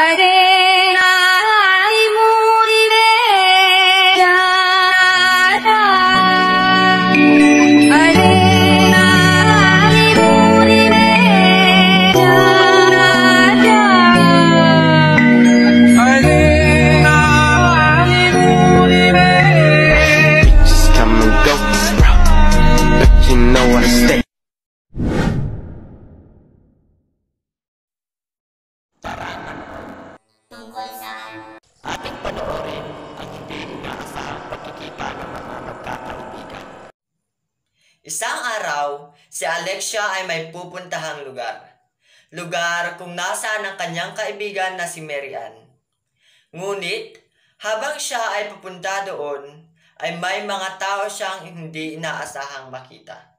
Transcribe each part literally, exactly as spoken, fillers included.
Tungkol sa ating panoorin ang hindi inaasahang pagkikita ng mga magkakaibigan. Isang araw, si Alexia ay may pupuntahang lugar. Lugar kung nasaan ang kanyang kaibigan na si Mary Ann. Ngunit, habang siya ay pupunta doon, ay may mga tao siyang hindi inaasahang makita.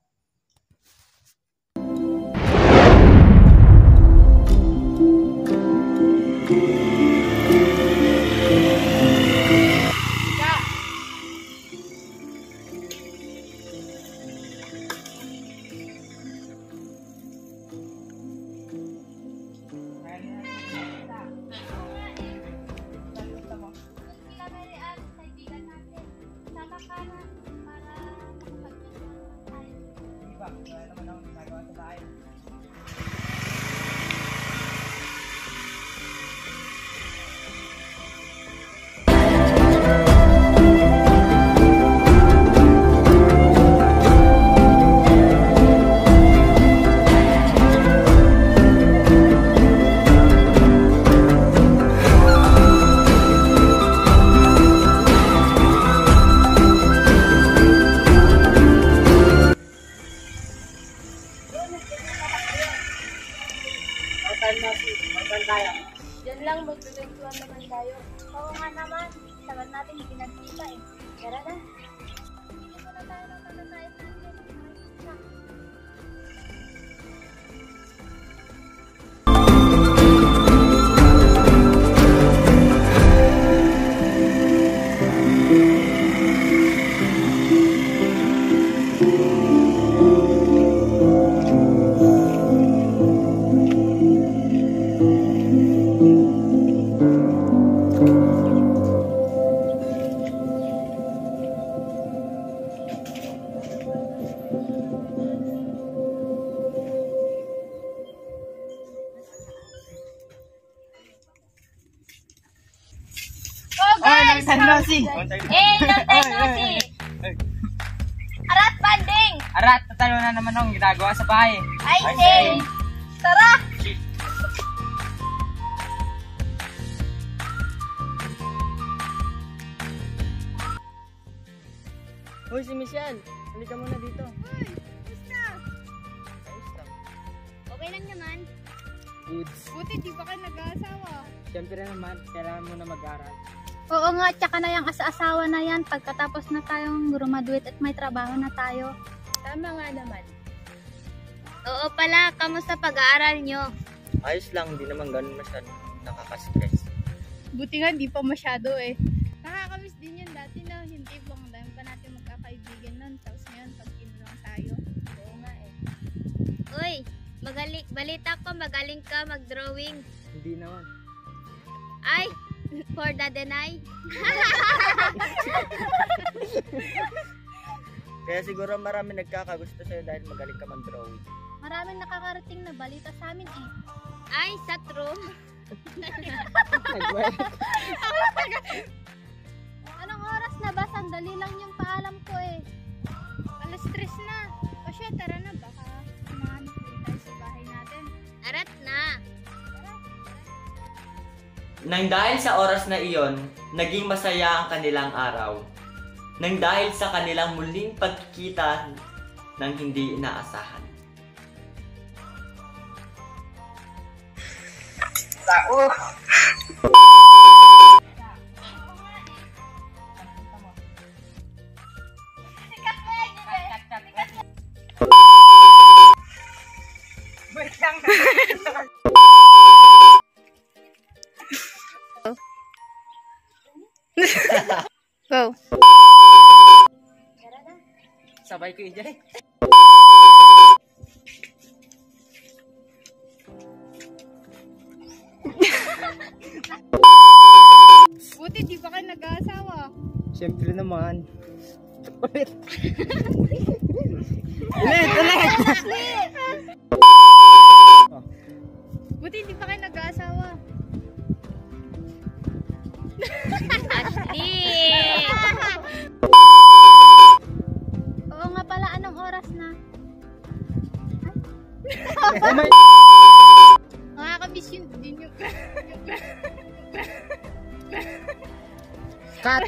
Diyan lang, magdudugtuan naman tayo. Oo nga naman, sabat natin hindi nagkita eh. Tara na. Hindi mo na tayo ng mananayin natin. Guys! Nosi! Eh, long time no see! Arat, banding! Arat, tatalo na naman ang ginagawa sa bahay. Ay, say! Tara! Hoy, si Michelle! Halika muna dito. Uy, basta! Okay lang naman. Goods. Buti di ba kayo nag-aasawa? Siyempre naman, kailangan mo na mag-aral. Oo nga, tsaka na yung asa-asawa na yan pagkatapos na tayong graduate at may trabaho na tayo. Tama nga naman. Oo pala, kamusta pag-aaral nyo? Ayos lang, hindi naman ganun masyado nakaka-stress. Buti nga, di pa masyado eh. Nakakamiss din yan dati na hindi bang dami pa natin magkakaibigan nun. Tapos ngayon, pag kinulang tayo. Oo nga eh. Uy, magaling, balita ko magaling ka mag-drawing. Hindi naman. Ay, for the deny. Kaya siguro marami nagkakagusto sa'yo dahil magaling ka mag-drawing. Maraming nakakarating na balita sa amin eh. Ay, sa true. Anong oras na ba? Sandali lang yung paalam ko eh. Alas tres na. O siya, tara na. Baka mahanap tayo sa bahay natin. Arat na. Nang dahil sa oras na iyon, naging masaya ang kanilang araw. Nang dahil sa kanilang muling pagkikita ng hindi inaasahan. Tao! Wait lang! Go. Sabay ko i-jay. Buti di pa kayo nag-aasawa. Siyempre naman. Ulit. Ulit, ulit. Buti di pa kayo nag-aasawa. Ashley! Oo nga pala, anong oras na? Oh my... Nakakamiss yun din yung... Cut!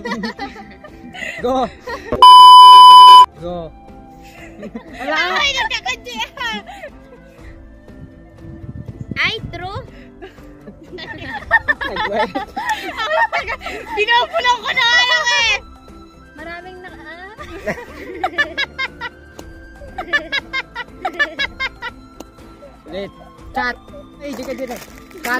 Go! Go! Ala! Ay, nagkakadya! Ay, true? Nag-wait. Pinapulang ko na ano eh! Maraming na... Ah? Ulit. Cut! Ay, di ka dyan eh. Cut!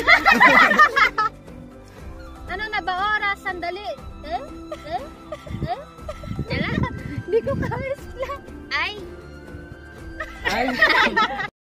Ano na ba oras? Sandali. Eh? Eh? Eh? Tala? Hindi ko ka-explain. Ay! Ay!